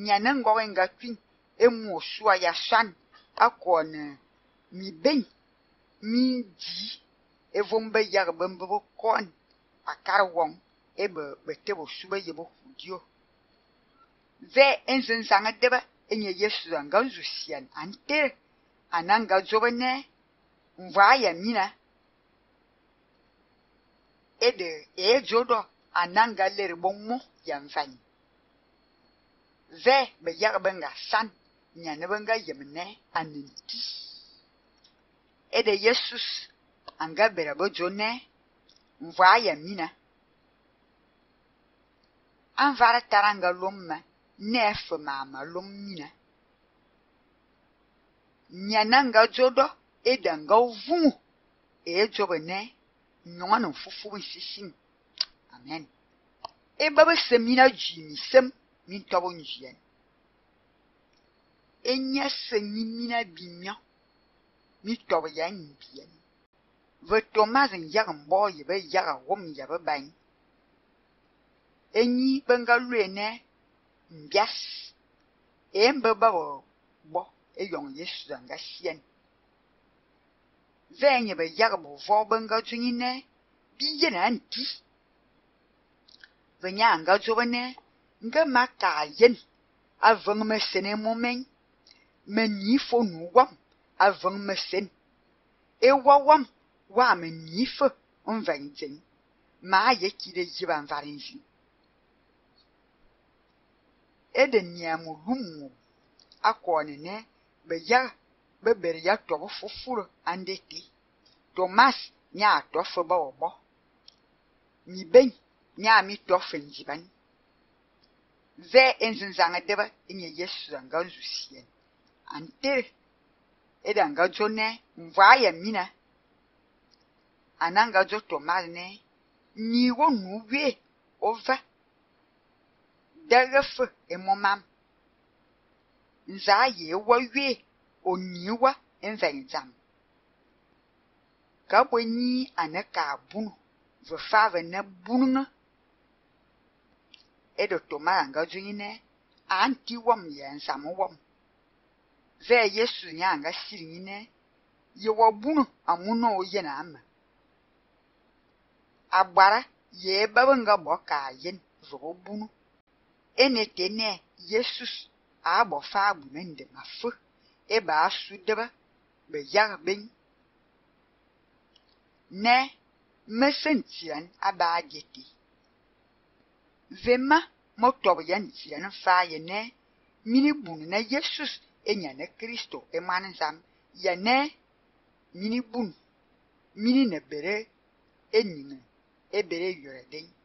nyanen gorenga twin emu osua ya shan akon mi ben mi di evombe yar bembo kon akar won ebe betebo suba yebo hudio ve enzen sanga deba enye Yesu anga zusian ante ananga jobene mva ya mina ede jodo ananga ler bonmo yamfani ve be yar benga san nyane benga yemne aninti ede Jesus anga berabo jone mva ya mina anvara taranga lomma nef mama lomina nyananga jodo edanga ovu ejobene nyongano fufu sishin amen baba semina jimi sem min tobo njien enya senyimina bimya mi tobo ya nbien ve tomazin yagam boy be yaga wom ya be ban enyi bengalwene mbias mbaba bo eyong Yesu anga sien venye be yagbo vo benga junine biye na anti venya anga jobane nga maka yen avang mesene momen meni fo nuwam avang mesen ewawam wa meni fo onvanjen ma yekide jiban varinji eden nyamu lumu akone ne be ya be ber ya to fufuru andeti Thomas nya to fo ba obo mi ben nya mi to fenjiban ve enzinzanga deba enye Yesu anga zusien ante edanga jone mva ya mina ananga jo Thomas ne ni wonu we ova dagafu emomam nzaye wawe oniwa envenzam kabweni anaka bunu vefave na bununga edo Thomas anga junine anti wam yensam wam ve Yesu nyanga sirine yewa bunu amuno oyena ama agbara ye babanga boka yen zo bunu enetene Jesus abo fa bunende mafu eba asudeba be yar ben ne mesentian aba geti vema motob yantian fa ye ne mini bunu na Jesus enya na Kristo emansam ya ne mini bunu mini ne bere enyime ebere yoreden